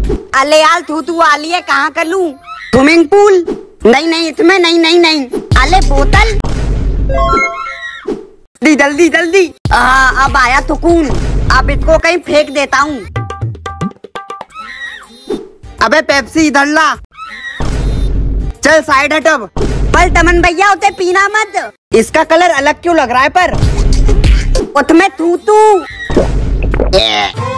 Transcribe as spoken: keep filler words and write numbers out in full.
अले यार तू तू आली है, कहाँ कर लूं? Swimming pool? नहीं नहीं इसमें नहीं नहीं नहीं। अले बोतल? जल्दी जल्दी जल्दी। हाँ अब आया सुकून, अब इसको कहीं फेंक देता हूँ। अबे पेप्सी इधर ला, चल साइड हट अब। पर तमन भैया उसे पीना मत, इसका कलर अलग क्यों लग रहा है? पर उसमें तू तू